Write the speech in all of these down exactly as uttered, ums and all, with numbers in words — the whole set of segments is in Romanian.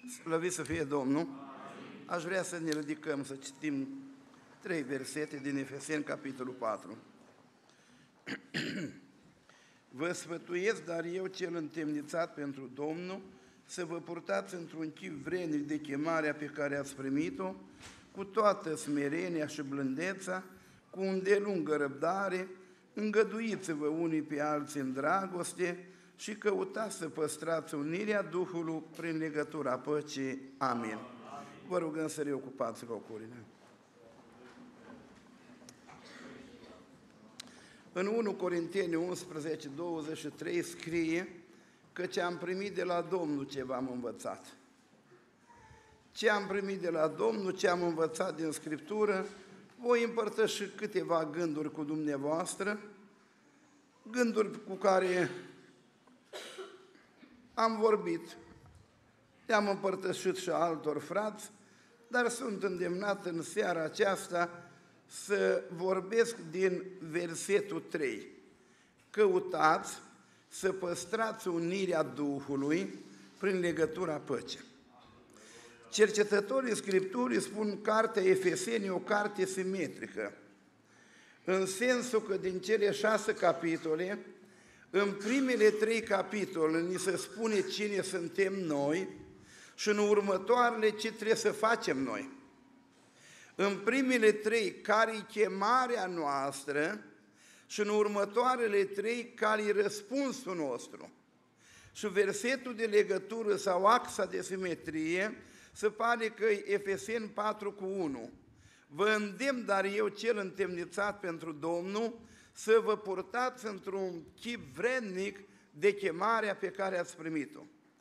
Slăvit să fie Domnul! Aș vrea să ne ridicăm să citim trei versete din Efeseni, capitolul patru. Vă sfătuiesc, dar eu cel întemnițat pentru Domnul, să vă purtați într-un chip vrednic de chemarea pe care ați primit-o, cu toată smerenia și blândeța, cu îndelungă răbdare, îngăduiți-vă unii pe alții în dragoste și căutați să păstrați unirea Duhului prin legătura păcii. Amin. Vă rugăm să reocupați locurile. În unu Corinteni unsprezece, douăzeci și trei scrie că ce am primit de la Domnul ce v-am învățat. Ce am primit de la Domnul, ce am învățat din Scriptură, voi împărtăși câteva gânduri cu dumneavoastră, gânduri cu care am vorbit, le-am împărtășit și altor frați, dar sunt îndemnat în seara aceasta să vorbesc din versetul trei. Căutați să păstrați unirea Duhului prin legătura păcii. Cercetătorii Scripturii spun cartea Efeseni o carte simetrică, în sensul că din cele șase capitole, în primele trei capitole ni se spune cine suntem noi și în următoarele ce trebuie să facem noi. În primele trei, care-i chemarea noastră și în următoarele trei, care-i răspunsul nostru. Și versetul de legătură sau axa de simetrie se pare că e Efeseni patru cu unu. Vă îndemn, dar eu cel întemnițat pentru Domnul, să vă purtați într-un chip vrednic de chemarea pe care ați primit-o.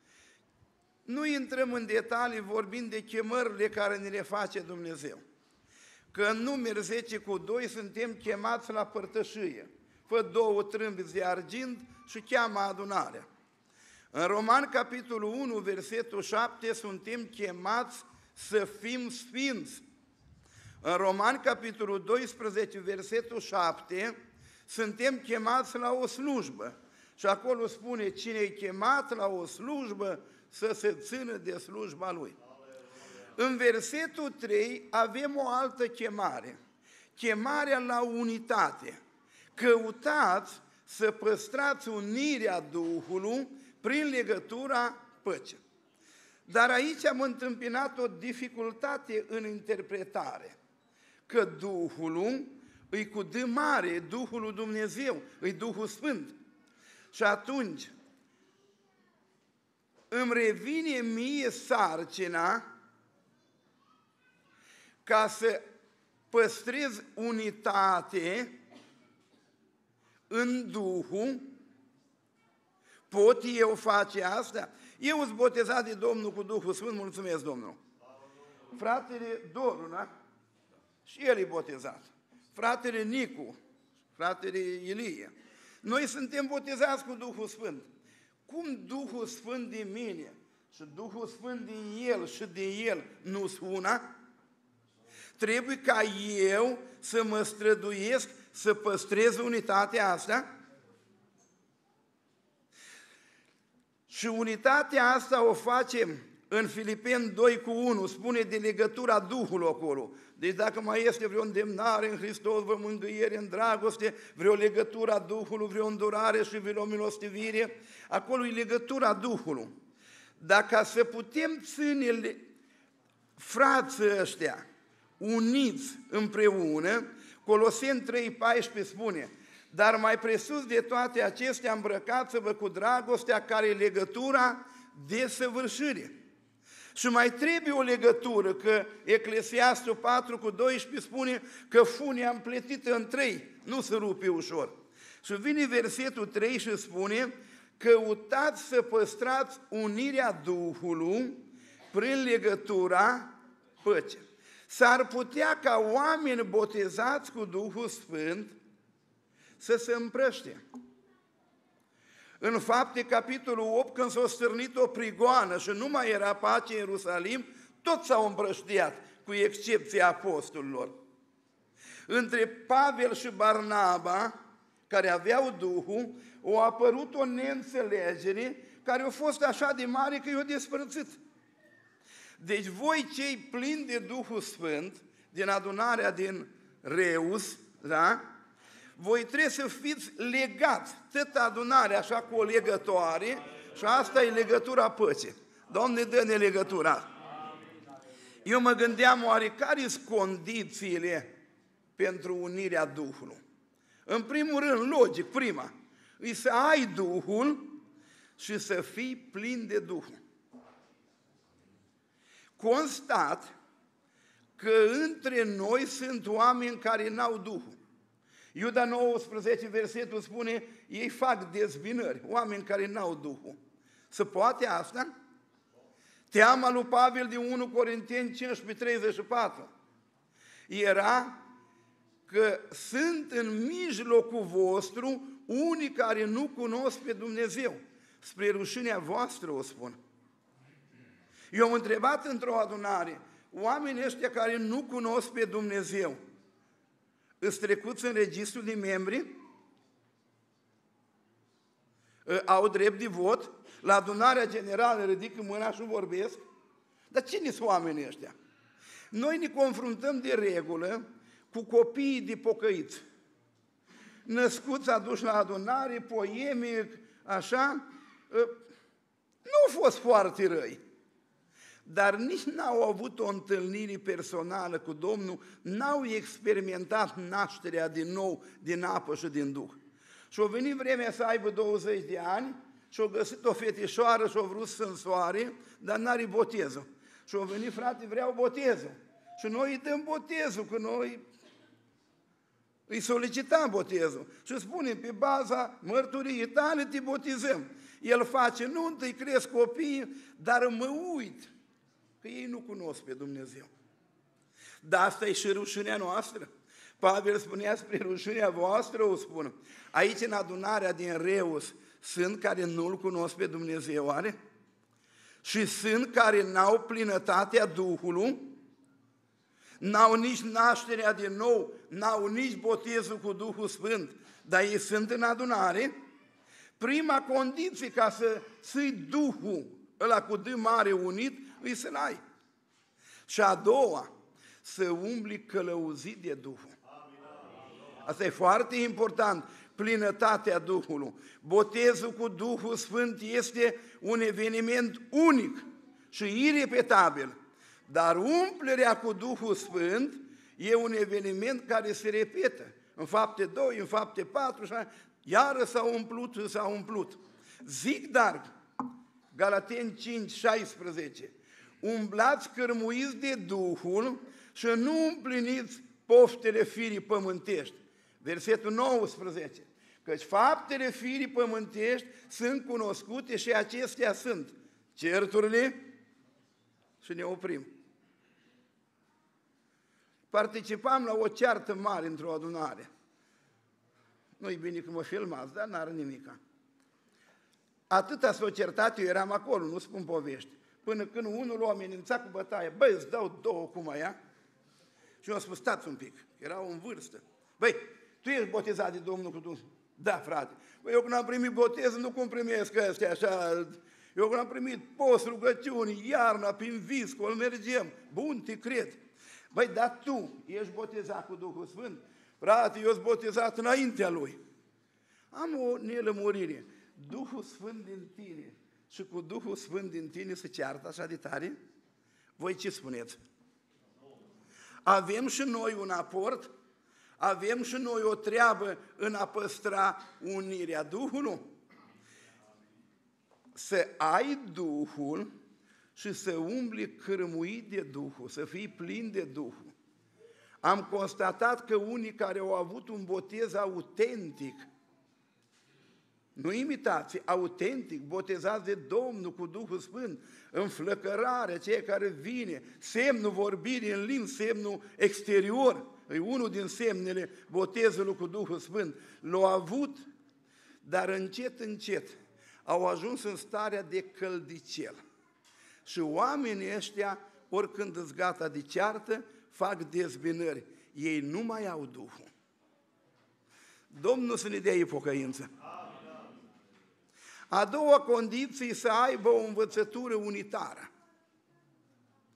Nu intrăm în detalii vorbind de chemările care ne le face Dumnezeu. Că în Numeri zece cu doi suntem chemați la părtășie. Fă două trâmbiți de argint și cheamă adunarea. În Roman, capitolul unu, versetul șapte, suntem chemați să fim sfinți. În Roman, capitolul doisprezece, versetul șapte, suntem chemați la o slujbă. Și acolo spune, cine e chemat la o slujbă, să se țină de slujba lui. În versetul trei avem o altă chemare, chemarea la unitate. Căutați să păstrați unirea Duhului prin legătura păcii. Dar aici am întâmpinat o dificultate în interpretare, că Duhul îi cu D mare, Duhul lui Dumnezeu, îi Duhul Sfânt. Și atunci îmi revine mie sarcina ca să păstrez unitate în Duhul. Pot eu face asta? Eu sunt botezat de Domnul cu Duhul Sfânt, mulțumesc Domnul. Fratele Doru, da? Și el e botezat. Fratele Nicu, fratele Ilie. Noi suntem botezați cu Duhul Sfânt. Cum Duhul Sfânt din mine și Duhul Sfânt din el și din el nu sunt una? Trebuie ca eu să mă străduiesc să păstrez unitatea asta? Și unitatea asta o facem în Filipeni doi cu unu, spune de legătura Duhului acolo. Deci dacă mai este vreo îndemnare în Hristos, vreo mângâiere în dragoste, vreo legătură a Duhului, vreo îndurare și vreo milostivire, acolo e legătura Duhului. Dar ca să putem ține frații ăștia uniți împreună, Coloseni trei paisprezece spune, dar mai presus de toate acestea îmbrăcați-vă cu dragostea care e legătura de săvârșire. Și mai trebuie o legătură, că Eclesiastul patru cu doisprezece spune că funia împletită în trei, nu se rupe ușor. Și vine versetul trei și spune, căutați să păstrați unirea Duhului prin legătura păcii. S-ar putea ca oameni botezați cu Duhul Sfânt să se împrăște. În Fapte, capitolul opt, când s-a stârnit o prigoană și nu mai era pace în Ierusalim, toți s-au împrăștiat, cu excepția apostolilor. Între Pavel și Barnaba, care aveau Duhul, a apărut o neînțelegere care a fost așa de mare că i-a despărțit. Deci voi cei plini de Duhul Sfânt, din adunarea din Reus, da? Voi trebuie să fiți legați, tot adunarea așa cu o legătoare, și asta e legătura păcii. Doamne, dă-ne legătura. Eu mă gândeam, oare care sunt condițiile pentru unirea Duhului? În primul rând, logic, prima, e să ai Duhul și să fii plin de Duhul. Constat că între noi sunt oameni care n-au Duhul. Iuda nouăsprezece, versetul spune, ei fac dezbinări, oameni care n-au Duhul. Se poate asta? Teama lui Pavel din unu Corinteni cincisprezece, treizeci și patru era că sunt în mijlocul vostru unii care nu cunosc pe Dumnezeu. Spre rușinea voastră o spun. Eu am întrebat într-o adunare, oamenii ăștia care nu cunosc pe Dumnezeu, îți trecuți în registrul de membri? Au drept de vot? La adunarea generală ridică mâna și vorbesc? Dar cine sunt oamenii ăștia? Noi ne confruntăm de regulă cu copiii de pocăiți, născuți, aduși la adunare, poemic, așa, nu au fost foarte răi, dar nici n-au avut o întâlnire personală cu Domnul, n-au experimentat nașterea din nou din apă și din Duh. Și-a venit vremea să aibă douăzeci de ani și-a găsit o fetișoară și-a vrut să însoare, dar n-are botezul. Și-a venit, frate, vreau botezul. Și noi îi dăm botezul, că noi îi solicităm botezul. Și spunem, pe baza mărturiei tale te botezăm. El face nuntă, îi cresc copiii, dar mă uit că ei nu cunosc pe Dumnezeu. Dar asta e și rușinea noastră. Pavel spunea, spre rușinea voastră o spun. Aici, în adunarea din Reus, sunt care nu-L cunosc pe Dumnezeu, oare? Și sunt care n-au plinătatea Duhului, n-au nici nașterea din nou, n-au nici botezul cu Duhul Sfânt, dar ei sunt în adunare. Prima condiție ca să ții Duhul ăla cu D mare unit, îi să-l ai. Și a doua, să umbli călăuzit de Duhul. Asta e foarte important, plinătatea Duhului. Botezul cu Duhul Sfânt este un eveniment unic și irepetabil, dar umplerea cu Duhul Sfânt e un eveniment care se repetă. În fapte doi, în fapte patru, iară s-a umplut, s-a umplut. Zic dar, Galateni cinci, șaisprezece, umblați cărmuiți de Duhul și nu împliniți poftele firii pământești. Versetul nouăsprezece, căci faptele firii pământești sunt cunoscute și acestea sunt certurile, și ne oprim. Participam la o ceartă mare într-o adunare. Nu-i bine că mă filmați, dar n-are nimica. Atâta s-o certat, eu eram acolo, nu spun povești, până când unul l-a amenințat cu bătaie. Băi, îți dau două cum aia. Și eu am spus, stați un pic, erau în vârstă. Băi, tu ești botezat de Domnul cu Dumnezeu? Da, frate. Băi, eu când am primit botez, nu cum primesc ăstea așa. Eu când am primit post, rugăciuni, iarna, prin viscol, mergem. Bun, te cred. Băi, dar tu ești botezat cu Duhul Sfânt? Frate, eu sunt botezat înaintea Lui. Am o nelămurire. Duhul Sfânt din tine și cu Duhul Sfânt din tine se ceartă așa de tare? Voi ce spuneți? Avem și noi un aport? Avem și noi o treabă în a păstra unirea Duhului? Să ai Duhul și să umbli cârmuit de Duhul, să fii plin de Duhul. Am constatat că unii care au avut un botez autentic, nu imitație, autentic, botezați de Domnul cu Duhul Sfânt, înflăcărare, ceea care vine, semnul vorbirii în limbi, semnul exterior, e unul din semnele botezului cu Duhul Sfânt. L-au avut, dar încet, încet au ajuns în starea de căldicel. Și oamenii ăștia, oricând îți gata de ceartă, fac dezbinări. Ei nu mai au Duhul. Domnul să ne dea pocăință. A doua condiție, să aibă o învățătură unitară.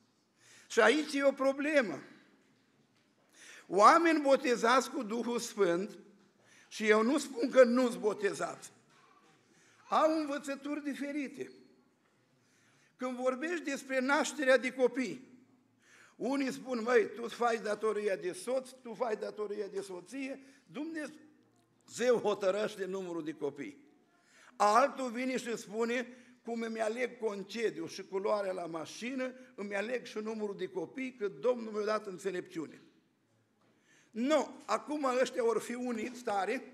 Și aici e o problemă. Oameni botezați cu Duhul Sfânt, și eu nu spun că nu-s botezați, au învățături diferite. Când vorbești despre nașterea de copii, unii spun, măi, tu faci datoria de soț, tu faci datoria de soție, Dumnezeu hotărăște numărul de copii. Altul vine și spune, cum îmi aleg concediu și culoarea la mașină, îmi aleg și numărul de copii, că Domnul mi-a dat înțelepciune. Nu, acum ăștia vor fi unii stare,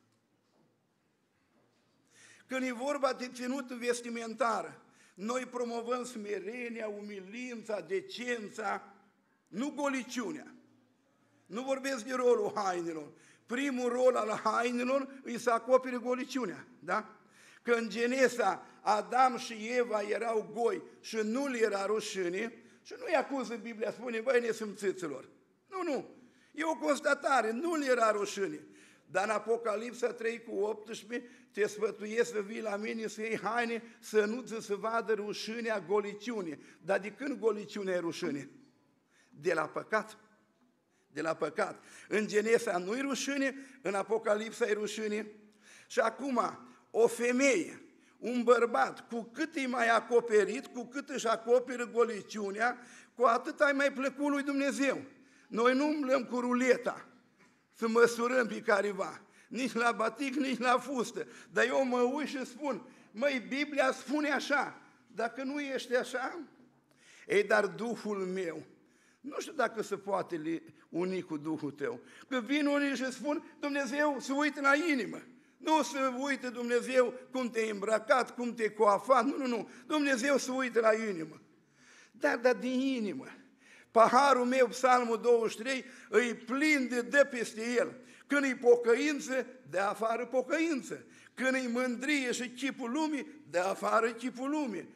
când e vorba de ținut vestimentară, noi promovăm smerenia, umilința, decența, nu goliciunea. Nu vorbesc de rolul hainelor. Primul rol al hainelor îi să acopere goliciunea, da? Că în Genesa Adam și Eva erau goi și nu le era rușine, și nu-i acuză Biblia, spune, băi, nesâmțiților. Nu, nu, e o constatare, nu le era rușine. Dar în Apocalipsa trei cu optsprezece te sfătuiesc să vii la mine să iei haine, să nu ți se vadă rușinea, goliciune. Dar de când goliciunea e rușine? De la păcat. De la păcat. În Genesa nu-i rușine, în Apocalipsa e rușine. Și acum, o femeie, un bărbat, cu cât e mai acoperit, cu cât își acoperă goliciunea, cu atât ai mai plăcut lui Dumnezeu. Noi nu umblăm cu ruleta să măsurăm pe careva, nici la batic, nici la fustă. Dar eu mă uit și spun, măi, Biblia spune așa, dacă nu ești așa, ei, dar Duhul meu, nu știu dacă se poate uni cu Duhul tău. Că vin unii și spun, Dumnezeu se uită la inimă. Nu se uită Dumnezeu cum te-ai îmbrăcat, cum te-ai coafat, nu, nu, nu. Dumnezeu se uită la inimă. Dar, dar din inimă. Paharul meu, Psalmul douăzeci și trei, îi plin de dă peste el. Când e pocăință, dă afară pocăință. Când e mândrie și chipul lumii, dă afară chipul lumii.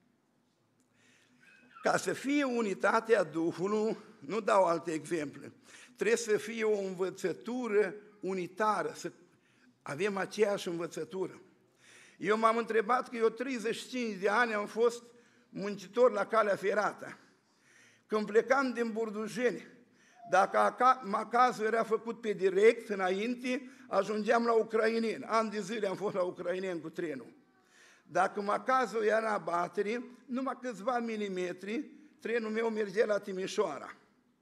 Ca să fie unitatea Duhului, nu dau alte exemple, trebuie să fie o învățătură unitară, să avem aceeași învățătură. Eu m-am întrebat că eu treizeci și cinci de ani am fost muncitor la calea ferată. Când plecam din Burdujeni, dacă macazul era făcut pe direct, înainte, ajungeam la ucraineni. Ani de zile am fost la ucraineni cu trenul. Dacă macazul era în abatere, numai câțiva milimetri, trenul meu mergea la Timișoara.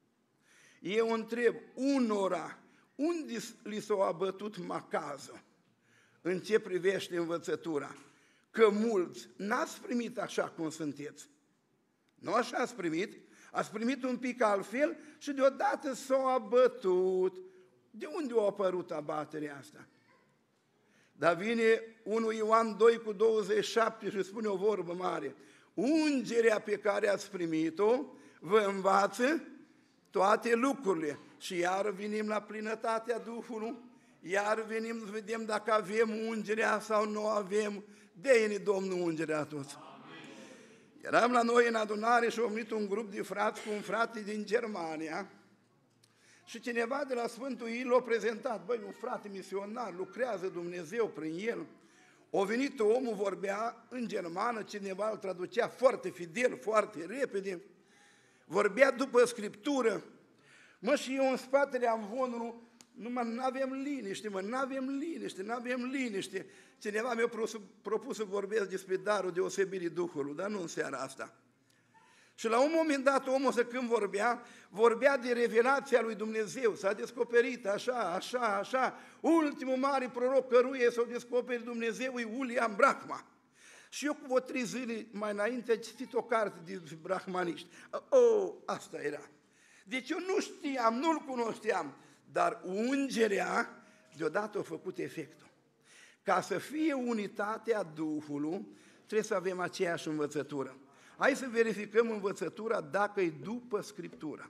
Eu întreb unora, unde li s-a abătut macazul în ce privește învățătura? Că mulți n-ați primit așa cum sunteți. Nu așa ați primit? Ați primit un pic altfel și deodată s-a abătut. De unde a apărut abaterea asta? Dar vine unu Ioan doi cu douăzeci și șapte și spune o vorbă mare. Ungerea pe care ați primit-o vă învață toate lucrurile. Și iar venim la plinătatea Duhului, iar venim să vedem dacă avem ungerea sau nu avem. Dă-i-ne Domnul ungerea toți. Eram la noi în adunare și a venit un grup de frați cu un frate din Germania și cineva de la Sfântul Il l-a prezentat. Băi, un frate misionar, lucrează Dumnezeu prin el. A venit omul, vorbea în germană, cineva îl traducea foarte fidel, foarte repede, vorbea după Scriptură. Mă, și eu în spatele amvonului, numai nu avem liniște, mă, nu avem liniște, nu avem liniște. Cineva mi-a propus să vorbesc despre darul deosebirii Duhului, dar nu în seara asta. Și la un moment dat, omul ăsta când vorbea, vorbea de revelația lui Dumnezeu, s-a descoperit așa, așa, așa. Ultimul mare proroc căruia s-a descoperit Dumnezeu e William Brahma. Și eu cu o trei zile mai înainte am citit o carte de brahmaniști. Oh, asta era. Deci eu nu știam, nu-l cunoșteam, dar ungerea deodată a făcut efectul. Ca să fie unitatea Duhului, trebuie să avem aceeași învățătură. Hai să verificăm învățătura dacă e după Scriptura.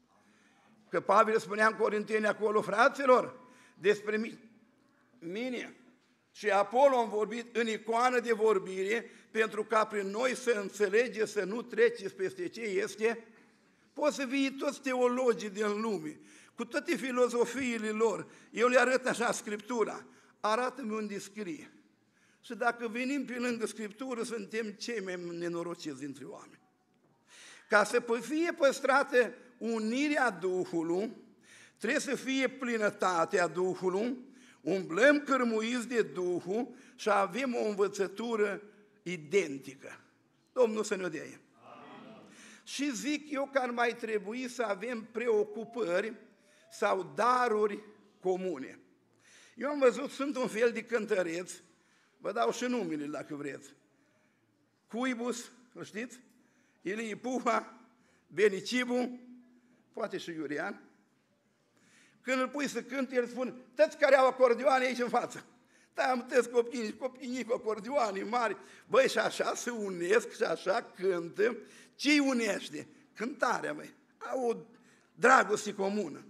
Că Pavel spunea în Corinteni acolo, fraților, despre mine și Apolo am vorbit în icoană de vorbire, pentru ca prin noi să înțelegeți, să nu treceți peste ce este. Poți să vii toți teologii din lume, cu toate filozofiile lor, eu le arăt așa Scriptura, arată-mi unde scrie. Și dacă venim pe lângă Scriptură, suntem cei mai nenorociți dintre oameni. Ca să fie păstrată unirea Duhului, trebuie să fie plinătatea Duhului, umblăm cărmuiți de Duhul și avem o învățătură identică. Domnul să ne dea. Și zic eu că ar mai trebui să avem preocupări sau daruri comune. Eu am văzut, sunt un fel de cântăreți, vă dau și numele dacă vreți. Cuibus, îl știți? Ilie Puha, Benicibu, poate și Iurian. Când îl pui să cânte, el spune, toți care au acordioane aici în față. Da, am toți copiii, copiii cu acordioane mari. Băi, și așa se unesc și așa cântă. Ce-i unește? Cântarea, băi. Au o dragoste comună.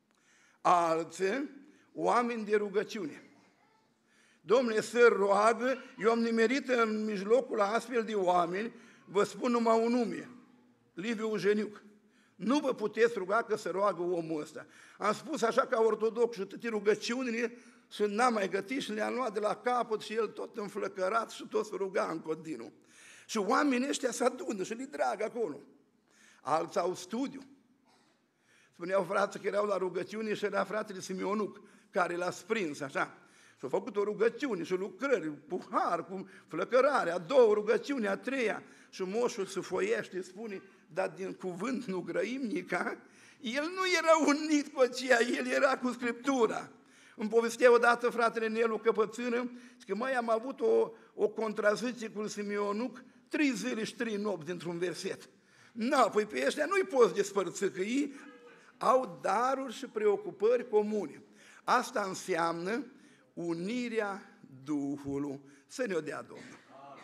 Alții, oameni de rugăciune. Dom'le, să roagă, eu am nimerit în mijlocul astfel de oameni, vă spun numai un nume, Liviu Ujeniuc. Nu vă puteți ruga că să roagă omul ăsta. Am spus așa ca ortodox și toate rugăciunile și n-am mai gătit și le-am luat de la capăt și el tot înflăcărat și tot se ruga în continuu. Și oamenii ăștia se adună și li drag acolo. Alții au studiu. Spuneau frații că erau la rugăciune și era fratele Simionuc, care l-a sprins așa. Și-a făcut o rugăciune și lucrări, cu har, cu flăcărare, a doua rugăciune, a treia. Și moșul se foiește, spune, dar din cuvânt nu grăim nica. El nu era unit cu aceea, el era cu Scriptura. Îmi povestea odată fratele Nelu Căpățână, că mai am avut o, o contraziție cu Simionuc, trei zile și trei nopți dintr-un verset. Nu, păi pe ăștia nu-i poți despărți, că ei au daruri și preocupări comune. Asta înseamnă unirea Duhului, să ne-o dea Domnul.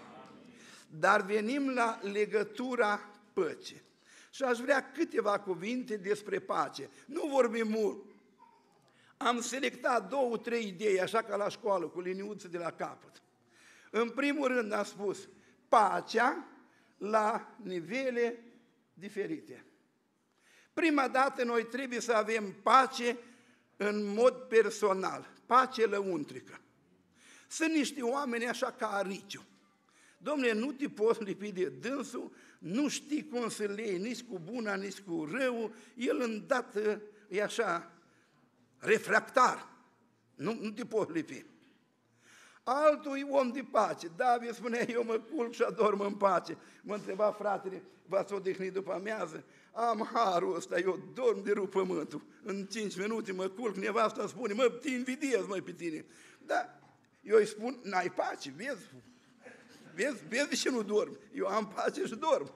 Dar venim la legătura păcii. Și aș vrea câteva cuvinte despre pace. Nu vorbim mult. Am selectat două, trei idei, așa ca la școală, cu liniuțe de la capăt. În primul rând am spus, pacea la nivele diferite. Prima dată noi trebuie să avem pace în mod personal, pace lăuntrică. Sunt niște oameni așa ca ariciu. Dom'le, nu te poți lipi de dânsul, nu știi cum să le iei nici cu buna, nici cu rău, el îndată e așa refractar, nu, nu te poți lipi. Altul e om de pace. David spunea, eu mă culc și adorm în pace. Mă întreba fratele, v-ați odihnit după amiază? Am harul ăsta, eu dorm de rup pământul. În cinci minute mă culc, nevasta îmi spune, mă, te invidiez, măi, pe tine. Dar eu îi spun, n-ai pace, vezi? Vezi, vezi de ce nu dorm? Eu am pace și dorm.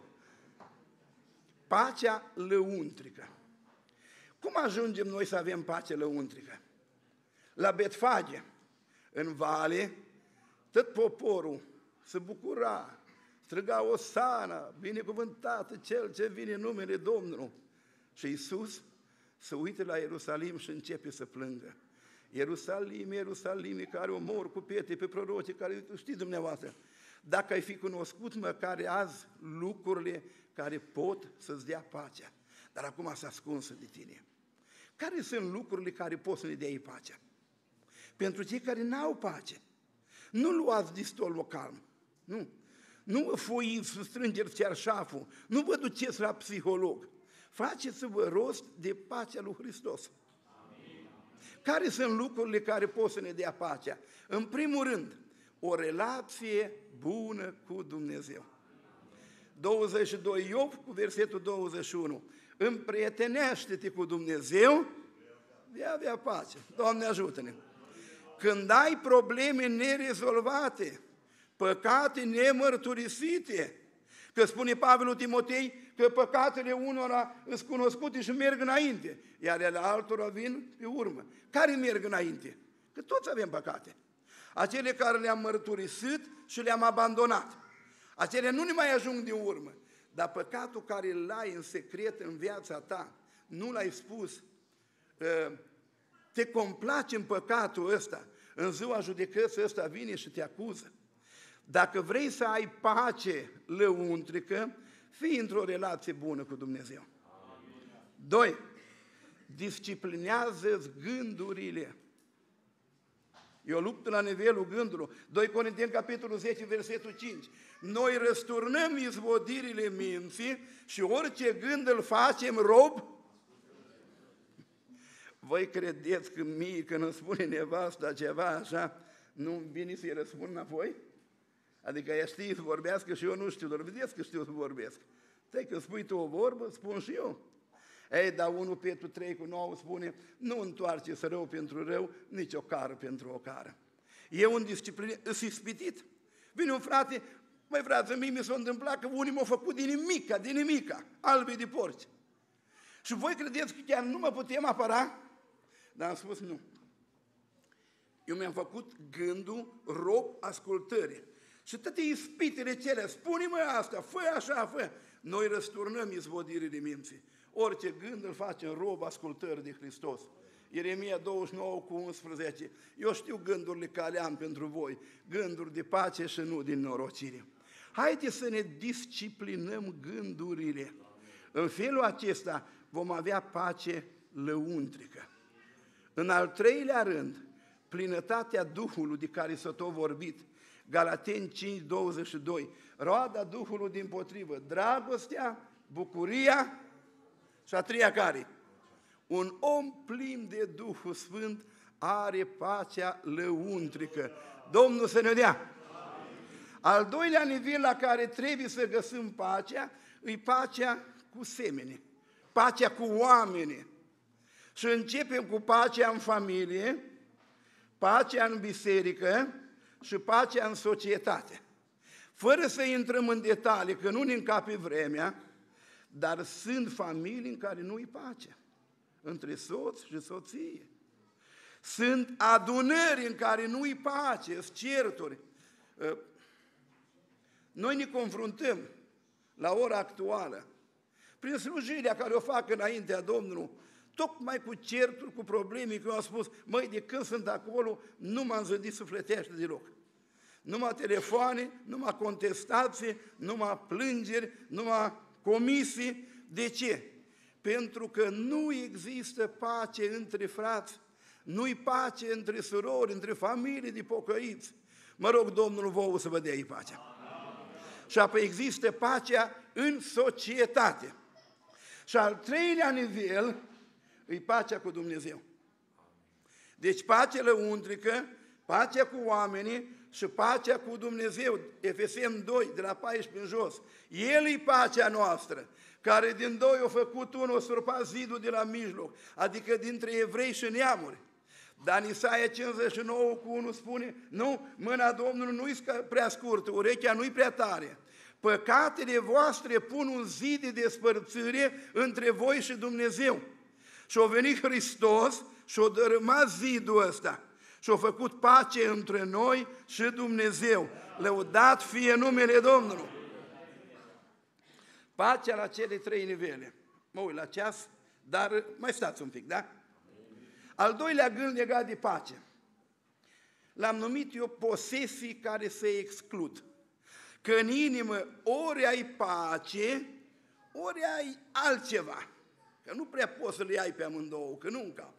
Pacea lăuntrică. Cum ajungem noi să avem pace lăuntrică? La Betfage, în vale, tot poporul se bucura, striga Osana, binecuvântat cel ce vine în numele Domnului. Și Iisus se uită la Ierusalim și începe să plângă. Ierusalim, Ierusalim, care omor cu pietre pe proroci, care știți dumneavoastră, dacă ai fi cunoscut măcar azi lucrurile care pot să-ți dea pacea, dar acum s-a ascuns de tine. Care sunt lucrurile care pot să ne dea ei pacea? Pentru cei care n-au pace, nu luați distolul calm, nu. Nu vă foiți să strângeți cearșaful, nu vă duceți la psiholog. Faceți-vă rost de pacea lui Hristos. Amin. Care sunt lucrurile care pot să ne dea pacea? În primul rând, o relație bună cu Dumnezeu. douăzeci și doi Iov cu versetul douăzeci și unu. Împrietenește-te cu Dumnezeu, vei avea pace. Doamne ajută-ne! Când ai probleme nerezolvate, păcate nemărturisite, că spune Pavel lui Timotei că păcatele unora sunt cunoscute și merg înainte, iar ale altora vin pe urmă. Care merg înainte? Că toți avem păcate. Acele care le-am mărturisit și le-am abandonat. Acele nu ne mai ajung din urmă. Dar păcatul care îl ai în secret în viața ta, nu l-ai spus, te complaci în păcatul ăsta, în ziua judecății ăsta vine și te acuză. Dacă vrei să ai pace lăuntrică, fii într-o relație bună cu Dumnezeu. Doi, disciplinează-ți gândurile. E o luptă la nivelul gândului. doi Corinteni, capitolul zece, versetul cinci. Noi răsturnăm izvodirile minții și orice gând îl facem rob. Voi credeți că mie, când îmi spune nevasta ceva așa, nu-mi vine să-i răspund înapoi? Adică ea știe să vorbească și eu nu știu, dar vedeți că știu să vorbesc. Stai că spui tu o vorbă, spun și eu. Ei, dar unu Petru trei cu nouă spune, nu întoarce-ți rău pentru rău, nici o cară pentru o cară. E un disciplinat, îs ispitit. Vine un frate, măi frate, mie mi s-a întâmplat că unii m-au făcut din nimica, din nimica, albi de porci. Și voi credeți că chiar nu mă putem apăra? Dar am spus nu. Eu mi-am făcut gândul rob ascultării. Și toate ispitele cele, spune-mă asta, fă așa, fă. Noi răsturnăm izvodirile minții. Orice gând îl facem rob ascultării de Hristos. Ieremia douăzeci și nouă cu unsprezece. Eu știu gândurile care am pentru voi, gânduri de pace și nu din norocire. Haideți să ne disciplinăm gândurile. În felul acesta vom avea pace lăuntrică. În al treilea rând, plinătatea Duhului de care s-a tot vorbit. Galateni cinci, douăzeci și doi. Roada Duhului dimpotrivă, dragostea, bucuria și a treia care? Un om plin de Duhul Sfânt are pacea lăuntrică. Domnul să ne dea! Al doilea nivel la care trebuie să găsim pacea, e pacea cu semenii, pacea cu oamenii. Și începem cu pacea în familie, pacea în biserică și pacea în societate. Fără să intrăm în detalii, că nu ne încape vremea, dar sunt familii în care nu-i pace, între soț și soție. Sunt adunări în care nu-i pace, sunt certuri. Noi ne confruntăm la ora actuală, prin slujirea care o fac înaintea Domnului, tocmai cu certuri, cu probleme, că eu am spus, măi, de când sunt acolo, nu m-am zădit sufletește deloc. Numai telefoane, numai contestații, numai plângeri, numai comisii. De ce? Pentru că nu există pace între frați, nu-i pace între surori, între familii de pocăiți. Mă rog Domnul vouă să vă dea ei pacea. Și apoi există pacea în societate. Și al treilea nivel e pacea cu Dumnezeu. Deci pacea lăuntrică, pacea cu oamenii și pacea cu Dumnezeu. Efeseni doi, de la paisprezece în jos. El e pacea noastră, care din doi a făcut unul, a surpat zidul de la mijloc, adică dintre evrei și neamuri. Dar în Isaia cincizeci și nouă cu unu spune, nu, mâna Domnului nu-i prea scurtă, urechea nu-i prea tare. Păcatele voastre pun un zid de despărțire între voi și Dumnezeu. Și a venit Hristos și a dărâmat zidul ăsta. Și a făcut pace între noi și Dumnezeu. Lăudat fie numele Domnului. Pacea la cele trei nivele. Mă uit la ceas, dar mai stați un pic, da? Al doilea gând legat de pace. L-am numit eu posesii care se exclud. Că în inimă ori ai pace, ori ai altceva. Că nu prea poți să le ai pe amândouă, că nu încap.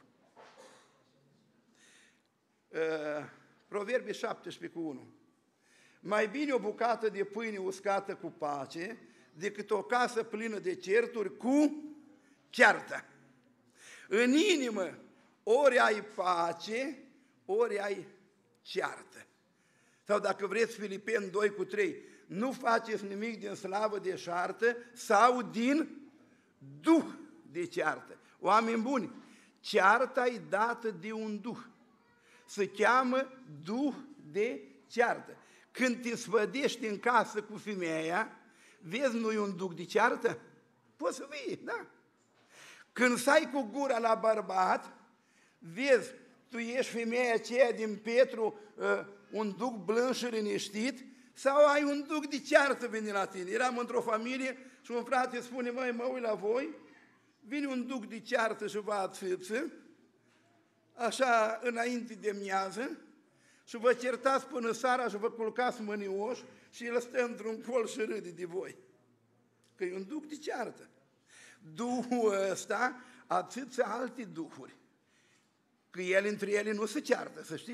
Uh, Proverbii șaptesprezece cu unu. Mai bine o bucată de pâine uscată cu pace decât o casă plină de certuri cu ceartă. În inimă ori ai pace, ori ai ceartă. Sau dacă vreți Filipeni doi cu trei, nu faceți nimic din slavă de șartă sau din duh de ceartă. Oameni buni, cearta e dată de un duh. Se cheamă duh de ceartă. Când te sfădești în casă cu femeia, vezi, nu-i un duh de ceartă? Poți să vii, da. Când stai cu gura la bărbat, vezi, tu ești femeia aceea din Petru, uh, un duc blând și liniștit, sau ai un duc de ceartă vine la tine. Eram într-o familie și un frate spune, măi, mă uit la voi, vine un duc de ceartă și vă atâță, așa înainte de miază, și vă certați până seara și vă culcați mânioși și el stă într-un col și râde de voi. Că e un duc de ceartă. Duhul ăsta atâția alte duhuri. Că ele între ele nu se ceartă, să știți.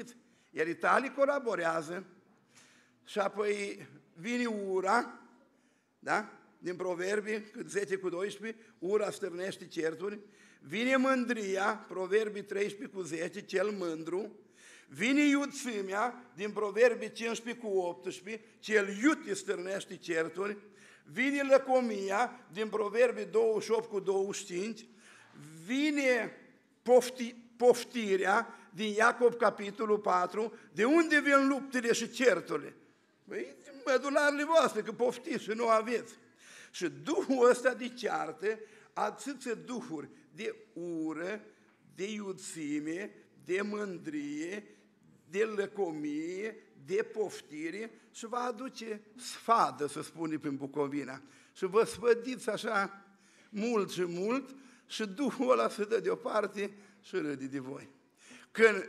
Iar italii colaborează și apoi vine ura, da? Din Proverbii, cât zece cu doisprezece, ura stârnește certuri, vine mândria, Proverbii treisprezece cu zece, cel mândru, vine iuțimea, din Proverbii cincisprezece cu optsprezece, cel iute stârnește certuri, vine lăcomia, din Proverbii douăzeci și opt cu douăzeci și cinci, vine pofti, poftirea, din Iacob capitolul patru, de unde vin luptele și certurile? Păi, mădularele voastre, că poftiți și nu aveți. Și Duhul ăsta de ceartă atâția duhuri de ură, de iuțime, de mândrie, de lăcomie, de poftire și va aduce sfadă, să spune prin Bucovina. Și vă sfădiți așa mult și mult și Duhul ăla se dă deoparte și râde de voi. Când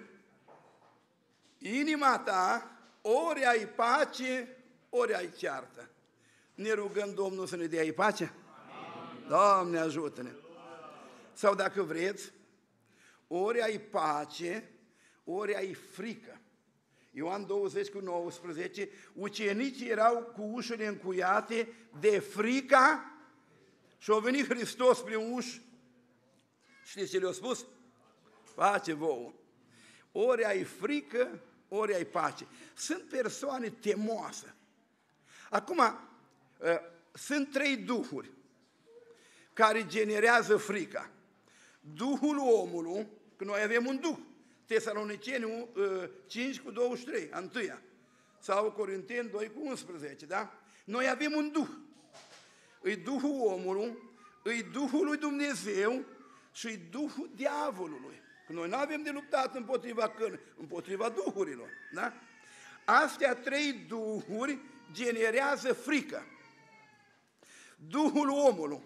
inima ta ori ai pace, ori ai ceartă. Ne rugăm Domnul să ne dea pace? Amin. Doamne ajută-ne! Sau dacă vreți, ori ai pace, ori ai frică. Ioan douăzeci cu nouăsprezece, ucenicii erau cu ușile încuiate de frica și a venit Hristos prin uși. Știți ce le-a spus? Pace vouă. Ori ai frică, ori ai pace. Sunt persoane temoase. Acum, sunt trei duhuri care generează frica. Duhul omului, că noi avem un duh, Tesaloniceni cinci cu douăzeci și trei, a întâia, sau Corinteni doi cu unsprezece, da? Noi avem un duh. Îi Duhul omului, îi Duhul lui Dumnezeu și îi Duhul diavolului. Că noi nu avem de luptat împotriva cărnii, împotriva duhurilor, da? Astea trei duhuri generează frică. Duhul omului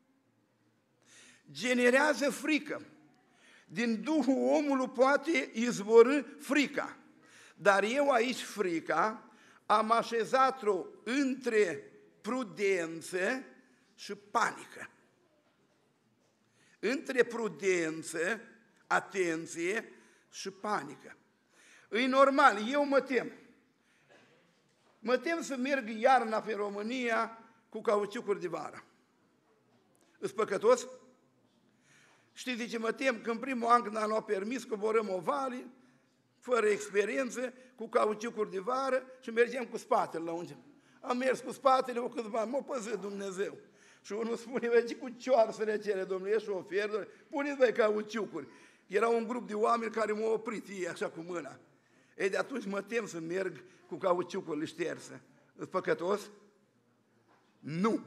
generează frică. Din Duhul omului poate izvorî frica. Dar eu aici frica am așezat-o între prudență și panică. Între prudență, atenție și panică. E normal, eu mă tem. Mă tem să merg iarna pe România cu cauciucuri de vară. Îs păcătos? Știți de ce mă tem? Când primul an când am luat permis, coborăm o vale, fără experiență, cu cauciucuri de vară și mergem cu spatele la unde. Am mers cu spatele o câțiva ani, m-a păzit Dumnezeu. Și unul spune, băi, ce cu cioarsele cele, domnule, e șofer, puneți, băi, cauciucuri. Era un grup de oameni care m-au oprit ei așa cu mâna. Ei, de atunci mă tem să merg cu cauciucurile șterse. Îți păcătos? Nu.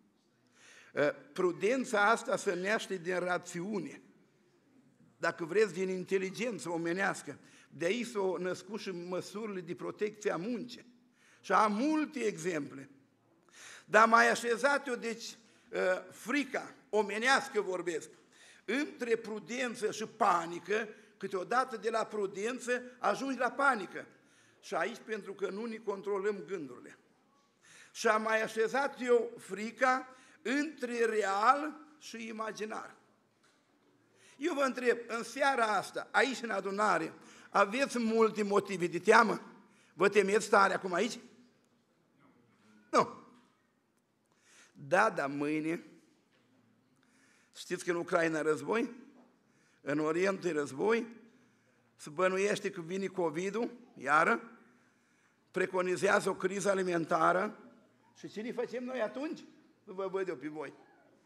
Prudența asta se naște din rațiune. Dacă vreți, din inteligență omenească. De aici s-au născut și măsurile de protecție a muncii. Și am multe exemple. Dar mai așezat eu, deci, frica omenească vorbesc, între prudență și panică, câteodată de la prudență ajungi la panică. Și aici pentru că nu ne controlăm gândurile. Și am mai așezat eu frica între real și imaginar. Eu vă întreb, în seara asta, aici în adunare, aveți multe motive de teamă? Vă temeți tare acum aici? Nu. Da, dar mâine, știți că în Ucraina război, în Orient e război, se bănuiește că vine COVID-ul, iară, preconizează o criză alimentară și ce ne facem noi atunci? Nu vă văd eu pe voi.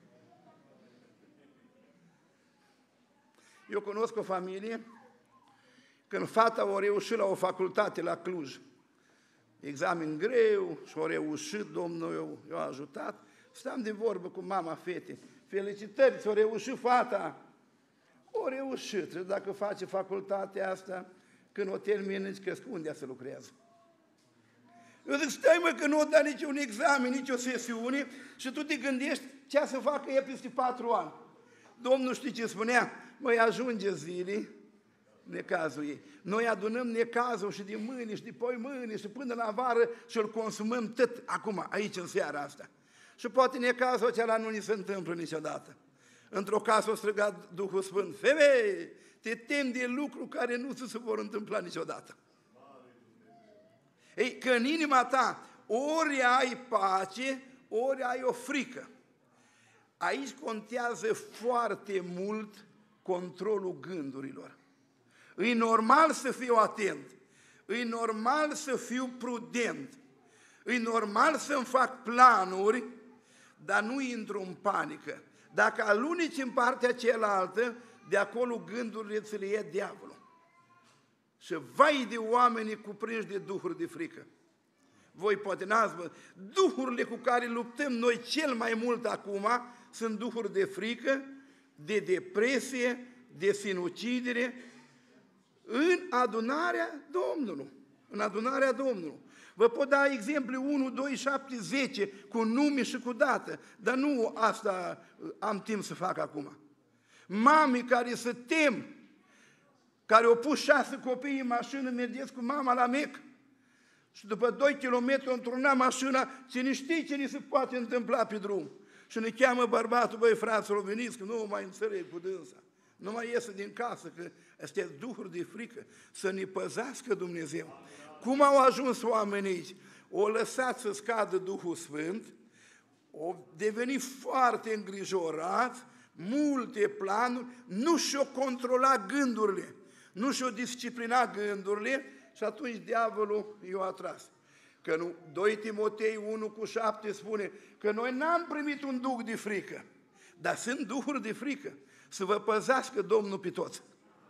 Eu cunosc o familie, când fata a reușit la o facultate la Cluj, examen greu și a reușit, Domnul eu, eu a ajutat, stăm de vorbă cu mama fetei, felicitări, ți-a reușit fata, o reușit, dacă face facultatea asta, când o termină, că unde să lucrează. Eu zic, stai mă, că nu o da niciun examen, nici o sesiune și tu te gândești ce să facă ea peste patru ani. Domnul știi ce spunea? Măi, ajunge zile, necazul ei. Noi adunăm necazul și de mâine și de poi mâine și până la vară și îl consumăm tot acum, aici în seara asta. Și poate necazul acela nu ni se întâmplă niciodată. Într-o casă o strigat Duhul Sfânt, femeie, te temi de lucruri care nu ți se vor întâmpla niciodată. Ei, că în inima ta ori ai pace, ori ai o frică. Aici contează foarte mult controlul gândurilor. E normal să fiu atent, e normal să fiu prudent, e normal să-mi fac planuri, dar nu intru în panică. Dacă alunici în partea cealaltă, de acolo gândurile ți le ia diavolul. Și vai de oamenii cuprinși de duhuri de frică. Voi poate n-ați văzut. Duhurile cu care luptăm noi cel mai mult acum sunt duhuri de frică, de depresie, de sinucidere, în adunarea Domnului. În adunarea Domnului. Vă pot da exemplu unu, doi, șapte, zece, cu nume și cu dată, dar nu asta am timp să fac acum. Mami care se tem, care au pus șase copii în mașină, mergeți cu mama la Mec și după doi kilometri întruna mașina, cine știe ce ni se poate întâmpla pe drum. Și ne cheamă bărbatul, băi fraților, veniți că nu mai înțeleg cu dânsa. Nu mai iese din casă, că astea duhuri de frică, să ne păzească Dumnezeu. Cum au ajuns oamenii aici? O lăsat să scadă Duhul Sfânt, au devenit foarte îngrijorați, multe planuri, nu și-o controla gândurile, nu și-o disciplina gândurile și atunci diavolul i-a atras. Că nu, doi Timotei unu cu șapte spune că noi n-am primit un duh de frică, dar sunt duhuri de frică. Să vă păzească Domnul pe toți.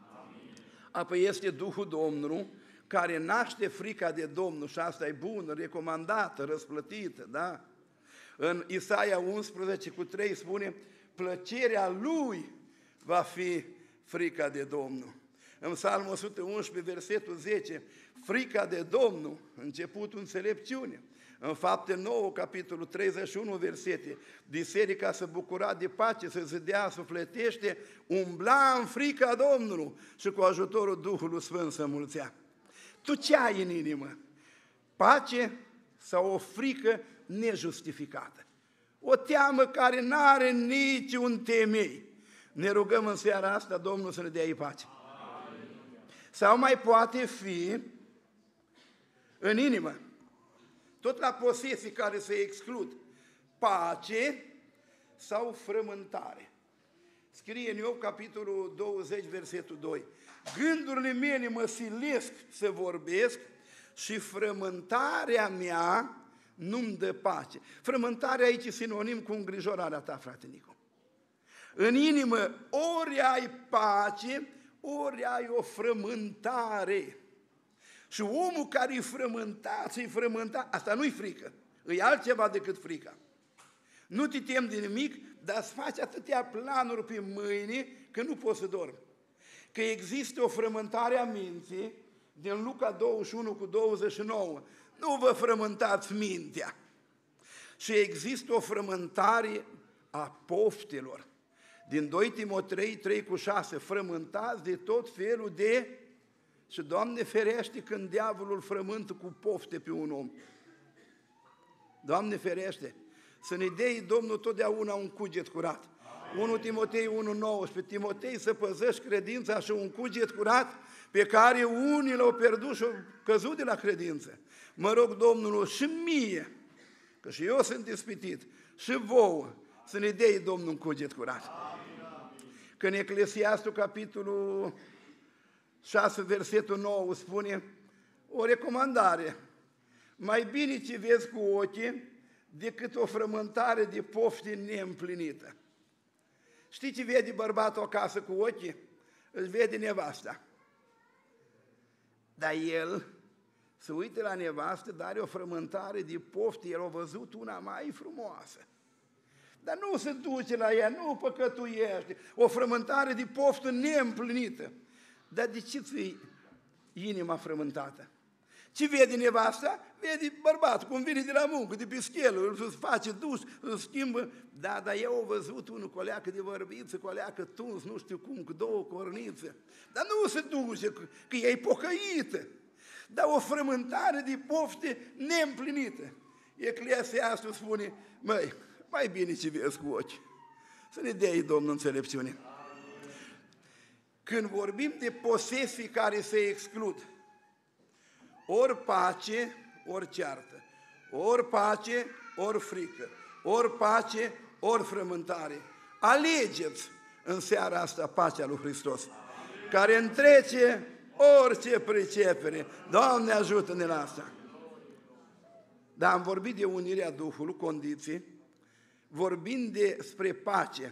Apoi este Duhul Domnului care naște frica de Domnul și asta e bună, recomandată, răsplătită, da? În Isaia unsprezece cu trei spune, plăcerea Lui va fi frica de Domnul. În Psalmul o sută unsprezece, versetul zece, frica de Domnul, începutul înțelepciune. În Fapte nouă, capitolul treizeci și unu, versete, biserica se bucura de pace, se zidea sufletește, umbla în frica Domnului și cu ajutorul Duhului Sfânt se mulțea. Tu ce ai în inimă? Pace sau o frică nejustificată? O teamă care n-are niciun temei. Ne rugăm în seara asta, Domnul să ne dea pace. Amin. Sau mai poate fi în inimă, tot la posesii care se exclud, pace sau frământare. Scrie în Iov, capitolul douăzeci, versetul doi. Gândurile mele mă silesc să vorbesc și frământarea mea nu-mi dă pace. Frământarea aici e sinonim cu îngrijorarea ta, frate Nicu. În inimă ori ai pace, ori ai o frământare. Și omul care e frământat, să-i frământat, asta nu-i frică, e altceva decât frica. Nu te temi de nimic, dar îți faci atâtea planuri pe mâine că nu poți să dormi. Că există o frământare a minții, din Luca douăzeci și unu cu douăzeci și nouă, nu vă frământați mintea. Și există o frământare a poftelor. Din doi Timotei trei cu șase, frământați de tot felul de... Și Doamne ferește când diavolul frământă cu pofte pe un om. Doamne ferește, să ne dea Domnul totdeauna un cuget curat. unu Timotei unu nouăsprezece, Timotei să păzești credința și un cuget curat pe care unii l-au pierdut și au căzut de la credință. Mă rog Domnul și mie, că și eu sunt ispitit, și vouă, să ne dea Domnul un cuget curat. Când Eclesiastul, capitolul șase, versetul nouă spune o recomandare. Mai bine ce vezi cu ochii decât o frământare de pofte neîmplinită. Știi ce vede bărbatul acasă cu ochii? Își vede nevasta. Dar el se uită la nevastă, dar are o frământare de pofte, el a văzut una mai frumoasă. Dar nu se duce la ea, nu păcătuiește, o frământare de poftă neîmplinită. Dar de ce ți-i inima frământată? Ce vede nevasta? Vede bărbatul, cum vine de la muncă, de pe schelă, îl face duș, îl schimbă. Da, dar eu am văzut unul cu o leacă de vărbiță, cu o leacă tuns, nu știu cum, cu două cornițe. Dar nu se duce, că ea e pocăită. Dar o frământare de pofte neîmplinită. Eclesiastul spune, măi, mai bine ce vezi cu ochi. Să ne dea Domnul înțelepciune. Când vorbim de posesii care se exclud, ori pace, ori ceartă, ori pace, ori frică, ori pace, ori frământare. Alegeți în seara asta pacea lui Hristos, care întrece orice pricepere. Doamne, ajută-ne la asta! Dar am vorbit de unirea Duhului, condiții, vorbind despre pace,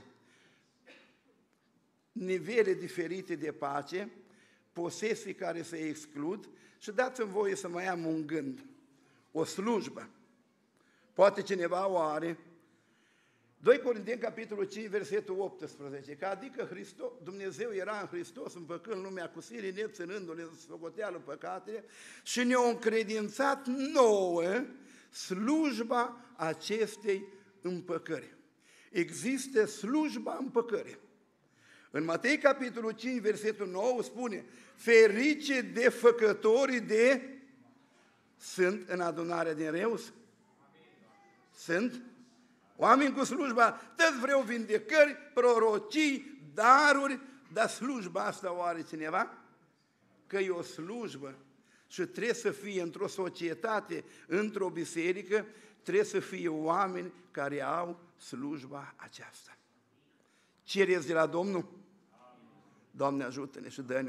nivele diferite de pace, posesii care se exclud și dați-mi voie să mai am un gând, o slujbă. Poate cineva o are. doi Corinteni, capitolul cinci, versetul optsprezece, că adică Hristos, Dumnezeu era în Hristos împăcând lumea cu sile, neținându-le în socoteală păcatele și ne-a încredințat nouă slujba acestei împăcări. Există slujba împăcării. În Matei, capitolul cinci, versetul nouă, spune: ferice de făcătorii de... Sunt în adunarea din Reus? Sunt? Oameni cu slujba, toți vreau vindecări, prorocii, daruri, dar slujba asta o are cineva? Că e o slujbă și trebuie să fie într-o societate, într-o biserică, trebuie să fie oameni care au slujba aceasta. Cereți de la Domnul? Doamne, ajută-ne și dă-ne-o.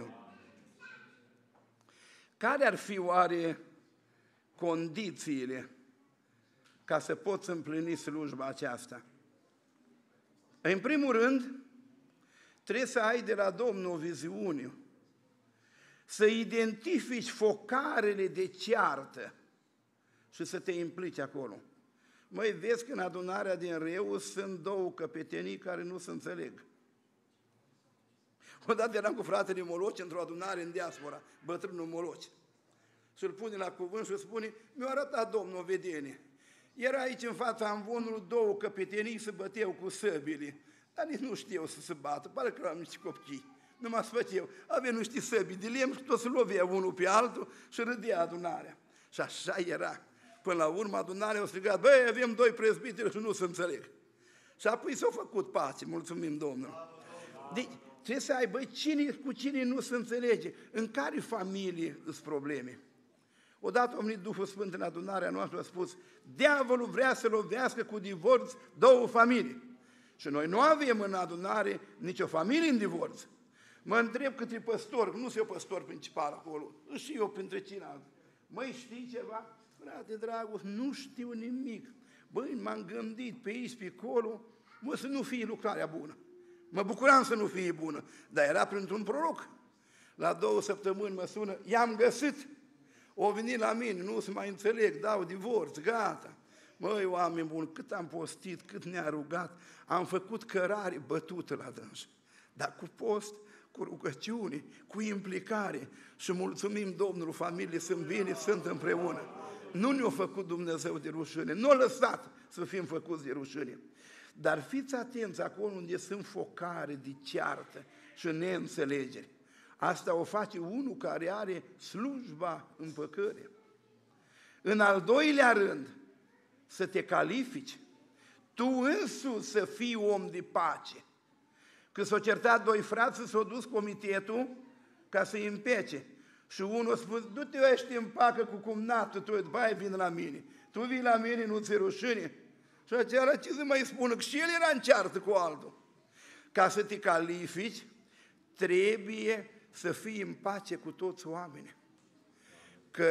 Care ar fi oare condițiile ca să poți împlini slujba aceasta? În primul rând, trebuie să ai de la Domnul o viziune, să identifici focarele de ceartă și să te implici acolo. Măi, vezi că în adunarea din Reus sunt două căpetenii care nu se înțeleg. Odată eram cu fratele Moloci într-o adunare în diaspora, bătrânul Moloci. Și îl pune la cuvânt și îl spune: mi-a arătat Domnul o vedenie. Era aici în fața amvonului două căpetenii, se băteau cu săbile, dar nici nu știau să se bată, pare că erau niște copii. Numai se făceau, aveau niște săbi de lemn și toți se loveau unul pe altul și râdea adunarea. Și așa era. Până la urmă adunarea au strigat: băi, avem doi prezbiteri și nu se înțeleg. Și apoi s-au făcut pace, mulțumim Domnului. Deci trebuie să ai, băi, cine cu cine nu se înțelege, în care familie sunt probleme. Odată a venit Duhul Sfânt în adunarea noastră, a spus: diavolul vrea să lovească cu divorț două familii. Și noi nu avem în adunare nicio familie în divorț. Mă întreb câte păstori, nu sunt eu păstor principal acolo, și eu printre cine. Măi, știi ceva? Frate dragos, nu știu nimic. Băi, m-am gândit pe aici, pe acolo, mă, să nu fie lucrarea bună. Mă bucuram să nu fie bună, dar era printr-un proroc. La două săptămâni mă sună: i-am găsit. O venit la mine, nu se mai înțeleg, dau divorț, gata. Măi, oameni buni, cât am postit, cât ne-a rugat, am făcut cărare bătută la dâns. Dar cu post, cu rugăciune, cu implicare și mulțumim Domnului, familie sunt bine, sunt împreună. Nu ne-a făcut Dumnezeu de rușine, nu a lăsat să fim făcuți de rușine. Dar fiți atenți acolo unde sunt focare de ceartă și neînțelegeri. Asta o face unul care are slujba împăcării. În al doilea rând, să te califici, tu însuți să fii om de pace. Când s-au certat doi frați, s-a dus comitetul ca să-i împece. Și unul a spus: du-te ăști în pacă cu cumnatul tu, după aia vin la mine. Tu vii la mine, nu ți-e rușine? Și aceea ce să mai spună? Că și el era în ceartă cu altul. Ca să te califici, trebuie să fii în pace cu toți oamenii. Că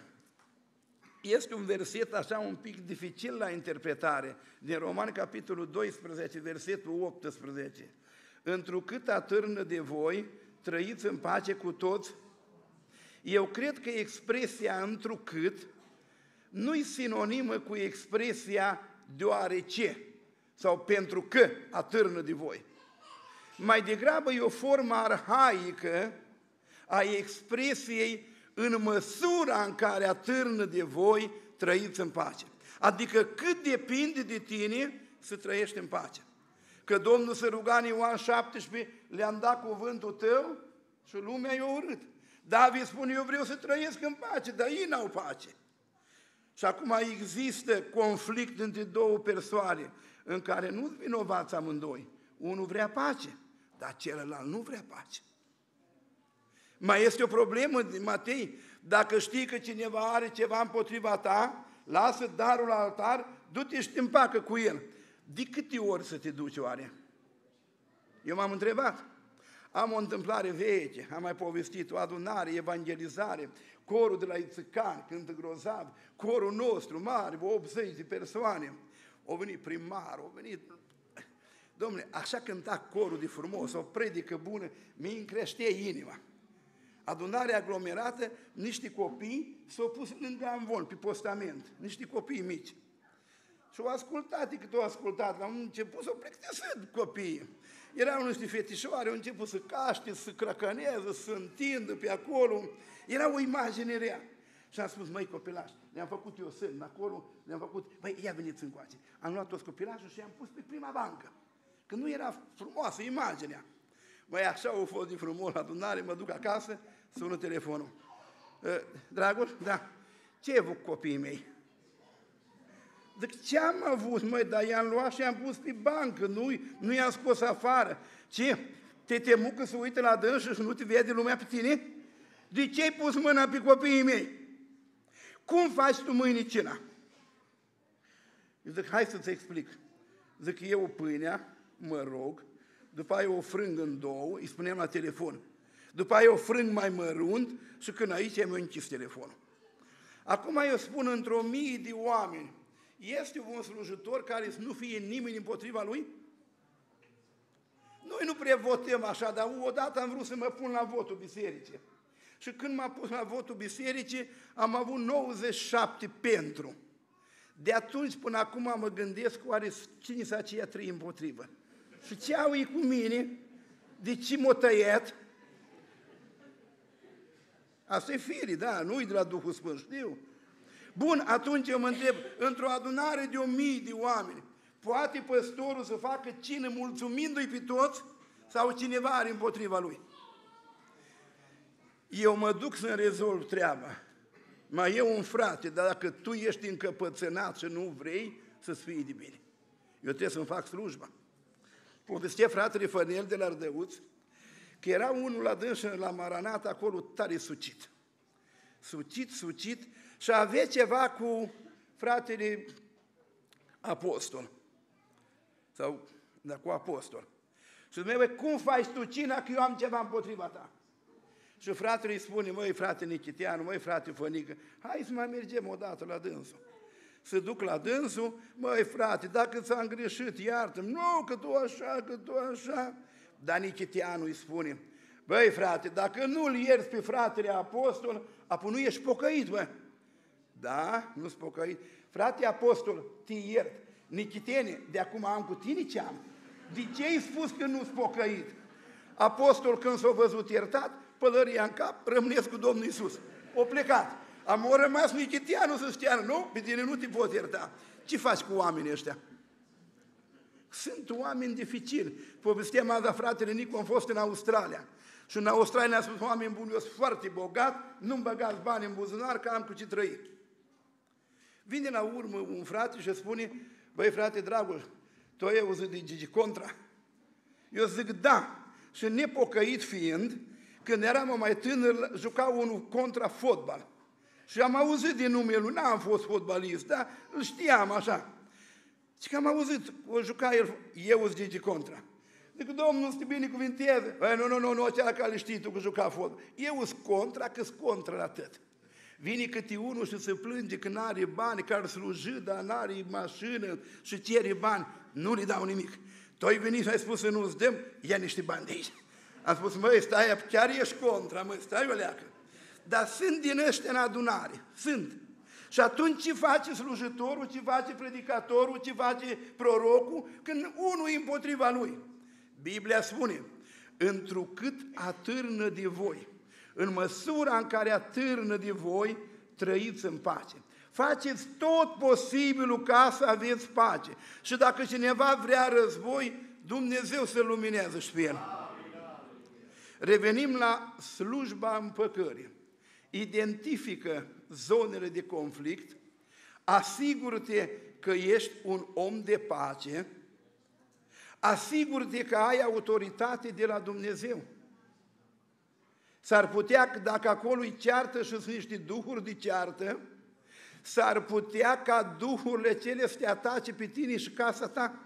este un verset așa un pic dificil la interpretare, din Romani, capitolul doisprezece, versetul optsprezece. Întrucât atârnă de voi, trăiți în pace cu toți. Eu cred că expresia întrucât nu-i sinonimă cu expresia deoarece sau pentru că atârnă de voi. Mai degrabă e o formă arhaică a expresiei în măsura în care atârnă de voi, trăiți în pace. Adică cât depinde de tine să trăiești în pace. Că Domnul se ruga în Ioan șaptesprezece, le-am dat cuvântul tău și lumea i-a urât. David spune: eu vreau să trăiesc în pace, dar ei n-au pace. Și acum există conflict între două persoane în care nu-s vinovați amândoi. Unul vrea pace, dar celălalt nu vrea pace. Mai este o problemă din Matei, Dacă știi că cineva are ceva împotriva ta, lasă darul la altar, du-te și te împacă cu el. De câte ori să te duci oare? Eu m-am întrebat. Am o întâmplare veche, am mai povestit, o adunare, evangelizare, corul de la Ițăcani, cântă grozav, corul nostru mare, optzeci de persoane. Au venit primarul, au venit... Dom'le, așa cânta corul de frumos, o predică bună, mi-i încrește inima. Adunarea aglomerată, niște copii s-au pus lângă amvon, pe postament, niște copii mici. Și au ascultat, cât au ascultat, la un început s-au plictisit copiii. Erau niște fetișoare, au început să caște, să crăcăneze, să întindă pe acolo. Era o imagine rea. Și am spus, măi copilași, le-am făcut eu semn acolo, le-am făcut, băi, ia veniți încoace. Am luat toți copilașii și i-am pus pe prima bancă. Că nu era frumoasă imaginea. Băi, așa au fost de frumos la adunare, mă duc acasă, sună telefonul. Dragoș, da, ce ai avut copiii mei? Zic, ce am avut, măi, dar i-am luat și i-am pus pe bancă, nu, nu i-am scos afară. Ce? Te temu că se uită la dânsă și nu te vede lumea pe tine? De ce ai pus mâna pe copiii mei? Cum faci tu mâine cina? Eu zic, hai să-ți explic. Zic, eu pâinea, mă rog, după aia o frâng în două, îi spuneam la telefon. După aia o frâng mai mărunt și când aici mi-a închis telefonul. Acum eu spun într-o mie de oameni, este un slujitor care să nu fie nimeni împotriva lui? Noi nu prea votăm așa, dar odată am vrut să mă pun la votul bisericii. Și când m-am pus la votul bisericii, am avut nouăzeci și șapte pentru. De atunci până acum mă gândesc, oare cine s-a aceia trei împotrivă? Și ce au ei cu mine? De ce m-o tăiat? Asta e firii, da, nu-i de la Duhul Sfânt, știu. Bun, atunci eu mă întreb, într-o adunare de o mie de oameni, poate păstorul să facă cină mulțumindu-i pe toți sau cineva are împotriva lui? Eu mă duc să-mi rezolv treaba. Mai e un frate, dar dacă tu ești încăpățânat și nu vrei, să-ți fie de bine. Eu trebuie să-mi fac slujba. Povestea fratele Fănel de la Ardăuț, că era unul la dânsă, la Maranat, acolo tare sucit. Sucit, sucit, și avea ceva cu fratele apostol. Sau, da, cu apostol. Și zice, băi, cum faci tu cina că eu am ceva împotriva ta? Și fratele îi spune, măi, frate Nichiteanu, măi, frate Fănică, hai să mai mergem odată la dânsul. Să duc la dânsul, măi, frate, dacă ți-am greșit, iartă-mi. Nu, că tu așa, că tu așa. Dar Nichiteanu îi spune, băi, frate, dacă nu-l ierți pe fratele apostol, apoi nu ești pocăit, bă. Da, nu-s pocăit. Frate apostol, te iert. Nichitene, de acum am cu tine ce am? De ce ai spus că nu-s pocăit? Apostol, când s-a văzut iertat, pălăria în cap, rămâneți cu Domnul Iisus. O plecat. Am o rămas Nichiteanu să știa, nu? Pe tine nu te pot ierta. Ce faci cu oamenii ăștia? Sunt oameni dificili. Povesteam azi la fratele Nicu, am fost în Australia. Și în Australia ne-a spus, oameni buni, eu sunt foarte bogat, nu-mi băgați bani în buzunar, că am cu ce trăi. Vine la urmă un frate și spune, băi, frate dragul, tu ai auzit de Gigi Contra? Eu zic, da. Și nepocăit fiind, când eram mai tânăr, juca unul contra fotbal. Și am auzit din numele lui, n-am fost fotbalist, dar îl știam așa. Și că am auzit, o juca el, eu îți Gigi Contra. Zic, Domnul să te binecuvinteze. Băi, nu, nu, nu, nu, acela care știi tu că juca fotbal. Eu îți contra, că-s contra la atât. Vine câte unul și se plânge că n-are bani, care sluji, dar n-are mașină și cere bani. Nu le dau nimic. Tu ai venit și ai spus să nu-ți dăm, ia niște bani de aici. Am spus, măi, stai, chiar ești contra, măi, stai o leacă. Dar sunt din ăștia în adunare, sunt. Și atunci ce face slujitorul, ce face predicatorul, ce face prorocul, când unul e împotriva lui? Biblia spune, întrucât atârnă de voi, în măsura în care atârnă de voi, trăiți în pace. Faceți tot posibilul ca să aveți pace. Și dacă cineva vrea război, Dumnezeu să luminează și pe el. Revenim la slujba împăcării. Identifică zonele de conflict, asigură-te că ești un om de pace, asigură-te că ai autoritate de la Dumnezeu. S-ar putea, dacă acolo e ceartă și sunt niște duhuri de ceartă, s-ar putea ca duhurile cele să te atace pe tine și casa ta.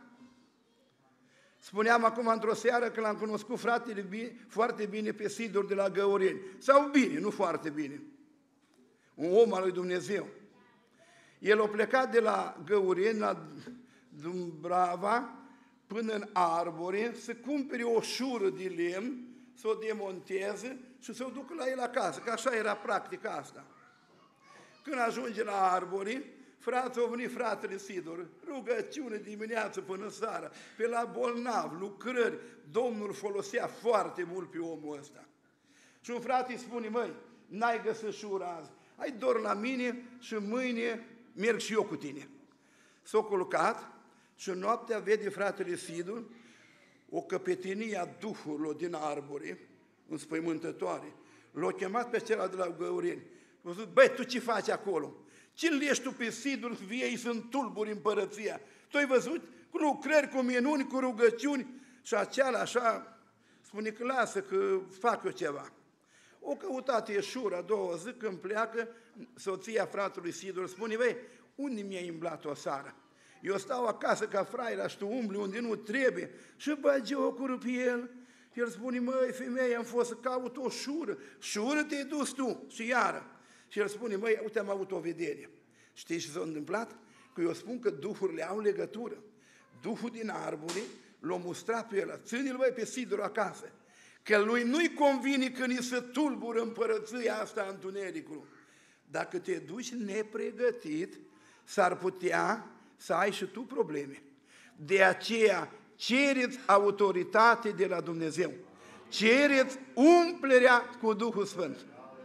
Spuneam acum într-o seară că l-am cunoscut fratele bine, foarte bine pe Sidur de la Găureni. Sau bine, nu foarte bine. Un om al lui Dumnezeu. El a plecat de la Găureni, la Dumbrava, până în Arbore, să cumpere o șură de lemn, să o demonteze și să o ducă la el acasă, că așa era practica asta. Când ajunge la Arbore, frații au venit fratele Sidur, rugăciune dimineață până seara, pe la bolnav, lucrări, Domnul folosea foarte mult pe omul ăsta. Și un frate îi spune, măi, n-ai găsit șura azi, ai dor la mine și mâine merg și eu cu tine. S-a culcat și noaptea vede fratele Sidur o căpetenie a duhurilor din Arbore, înspăimântătoare. L-a chemat pe acela de la Găureni. A zis, băi, tu ce faci acolo? Ce lești tu pe Sidur, viei sunt tulburi împărăția? Tu ai văzut cu lucrări, cu minuni, cu rugăciuni? Și aceala așa spune că lasă că fac eu ceva. O căutat ieșura, două zi, când pleacă, soția fratelui Sidur spune, băi, unde mi-ai îmblat o seară? Eu stau acasă ca fraira și tu umbli unde nu trebuie și bagi jocuri pe el. El spune, măi, femeie, am fost să caut o șură. Șură te-ai dus tu și iară. Și el spune, măi, uite, am avut o vedere. Știi ce s-a întâmplat? Că eu spun că duhurile au legătură. Duhul din Arbore l-a mustrat pe el. Ține-l, băi, pe Sidur acasă. Că lui nu-i convine că ni se tulbură împărăția asta a întunericului. Dacă te duci nepregătit, s-ar putea să ai și tu probleme. De aceea, cereți autoritate de la Dumnezeu. Cereți umplerea cu Duhul Sfânt.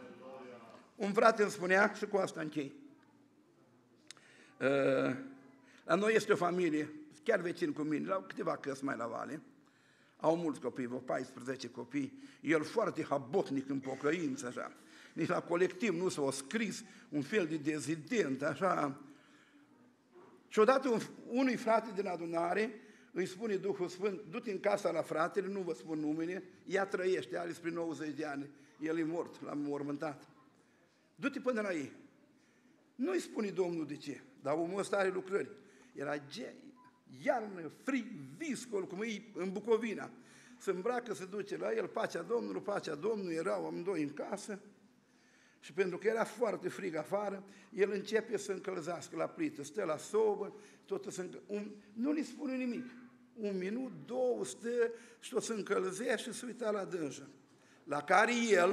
Un frate îmi spunea, și cu asta închei, uh, la noi este o familie, chiar vecin cu mine, la câteva căs mai la vale, au mulți copii, vreo paisprezece copii, el foarte habotnic în pocăință, așa. Nici la colectiv nu s-a scris un fel de dezident, așa. Și odată un, unui frate din adunare îi spune Duhul Sfânt, du-te în casa la fratele, nu vă spun numele, ea trăiește, are spre nouăzeci de ani, el e mort, l-am mormântat. Du-te până la ei. Nu-i spune Domnul de ce, dar omul ăsta are lucrări. Era ge, iarnă, frig, viscol, cum e în Bucovina. Se îmbracă, se duce la el, pacea Domnului, pacea Domnului, erau amândoi în casă. Și pentru că era foarte frig afară, el începe să încălzească la plită, stă la sobă, tot să încă... un... nu li spune nimic. Un minut, două, stă și tot se încălzea și se uita la dânsă. La care el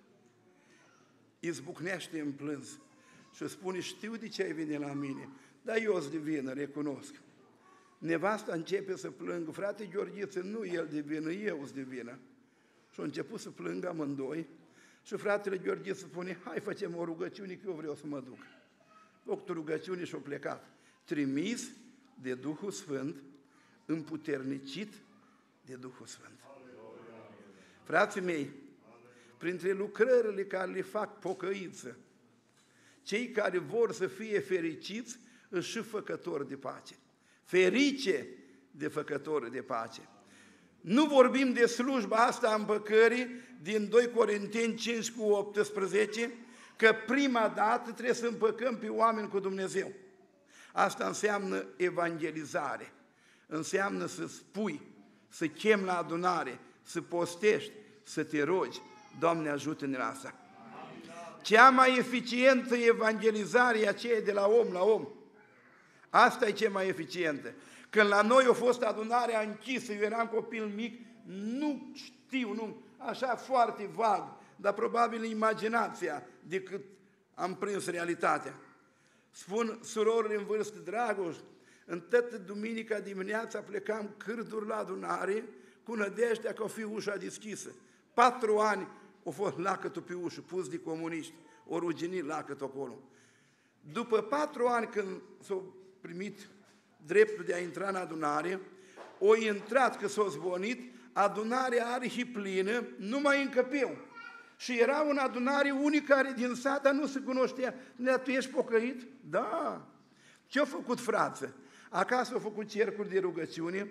izbucnește în plâns și spune, știu de ce ai venit la mine, dar eu îți de vină, recunosc. Nevasta începe să plângă, frate Gheorghiță, nu el de vină, eu îți de vină. Și a început să plângă amândoi. Și fratele Gheorghe spune, hai facem o rugăciune că eu vreau să mă duc. Făcut rugăciune și-a plecat. Trimis de Duhul Sfânt, împuternicit de Duhul Sfânt. Frații mei, printre lucrările care le fac pocăință, cei care vor să fie fericiți, își și făcători de pace. Ferice de făcători de pace. Nu vorbim de slujba asta a împăcării din doi Corinteni cinci cu optsprezece, că prima dată trebuie să împăcăm pe oameni cu Dumnezeu. Asta înseamnă evangelizare, înseamnă să spui, să chem la adunare, să postești, să te rogi. Doamne, ajută-ne la asta. Cea mai eficientă evangelizare e aceea de la om la om. Asta e cea mai eficientă. Când la noi a fost adunarea închisă, eu eram copil mic, nu știu, nu, așa foarte vag, dar probabil imaginația decât am prins realitatea. Spun surorile în vârstă, Dragoș, în toată duminica dimineața plecam cârduri la adunare cu nădejdea că o fi ușa deschisă. Patru ani a fost lacătul pe ușă, pus de comuniști, o ruginit lacătul acolo. După patru ani când s-au primit dreptul de a intra în adunare, o intrat că s-a zvonit, adunarea arhiplină, numai încăpeau. Și era un adunare unic care din sat, dar nu se cunoștea. Ne tu ești pocăit? Da. Ce-a făcut frață? Acasă au făcut cercuri de rugăciune,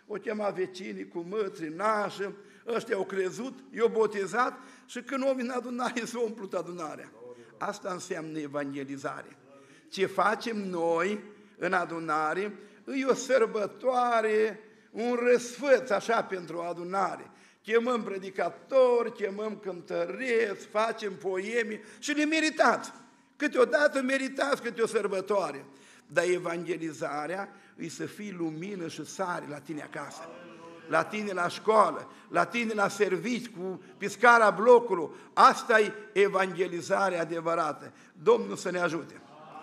o chema vecinii cu mătri, nașă, ăștia au crezut, i-au botezat și când au venit adunare s-a umplut adunarea. Asta înseamnă evangelizare. Ce facem noi în adunare, e o sărbătoare, un răsfăț așa pentru adunare. Chemăm predicatori, chemăm cântăreți, facem poeme și le meritați. Câteodată meritați câte o sărbătoare. Dar evangelizarea e să fii lumină și sare la tine acasă, la tine la școală, la tine la servici, cu piscara blocului. Asta e evangelizarea adevărată. Domnul să ne ajute.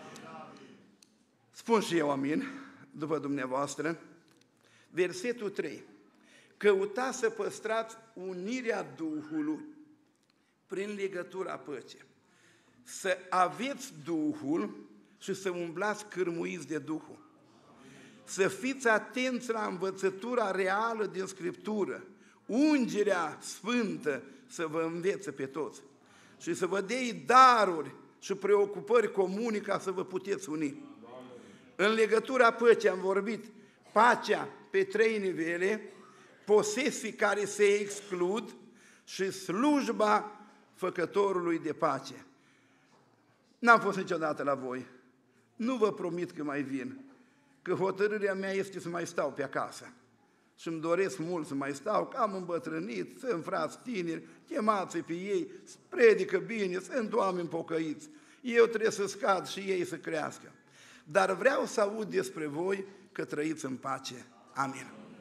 Spun și eu amin, după dumneavoastră, versetul trei. Căutați să păstrați unirea Duhului prin legătura păcii. Să aveți Duhul și să umblați cârmuiți de Duhul. Să fiți atenți la învățătura reală din Scriptură, ungerea sfântă să vă învețe pe toți și să vă dea daruri și preocupări comune ca să vă puteți uni. În legătura păcii am vorbit pacea pe trei nivele, posesii care se exclud și slujba făcătorului de pace. N-am fost niciodată la voi, nu vă promit că mai vin, că hotărârea mea este să mai stau pe acasă. Și îmi doresc mult să mai stau, că am îmbătrânit, sunt frați tineri, chemați pe ei, predică bine, sunt oameni pocăiți. Eu trebuie să scad și ei să crească. Dar vreau să aud despre voi că trăiți în pace. Amin.